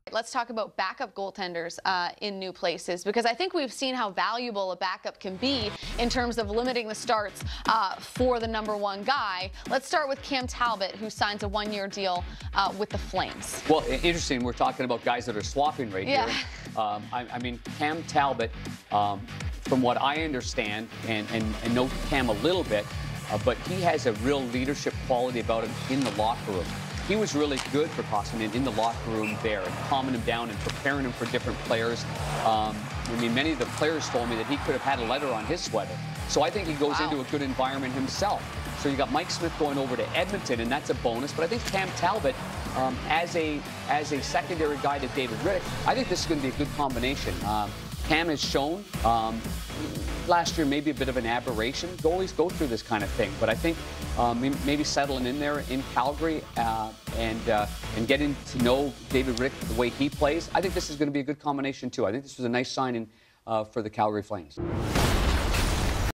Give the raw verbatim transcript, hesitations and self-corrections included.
Let's talk about backup goaltenders uh, in new places, because I think we've seen how valuable a backup can be in terms of limiting the starts uh, for the number one guy. Let's start with Cam Talbot, who signs a one-year deal uh, with the Flames. Well, interesting. We're talking about guys that are swapping right yeah. here. Um, I, I mean, Cam Talbot, um, from what I understand, and, and, and know Cam a little bit, uh, but he has a real leadership quality about him in the locker room. He was really good for Koskinen in the locker room there, and calming him down and preparing him for different players. Um, I mean, many of the players told me that he could have had a letter on his sweater. So I think he goes wow. into a good environment himself. So you got Mike Smith going over to Edmonton, and that's a bonus. But I think Cam Talbot, um, as a as a secondary guy to David Rittich, I think this is going to be a good combination. Um, Cam has shown um, last year maybe a bit of an aberration. Goalies go through this kind of thing, but I think um, maybe settling in there in Calgary uh, and uh, and getting to know David Rittich the way he plays, I think this is going to be a good combination too. I think this was a nice signing uh, for the Calgary Flames.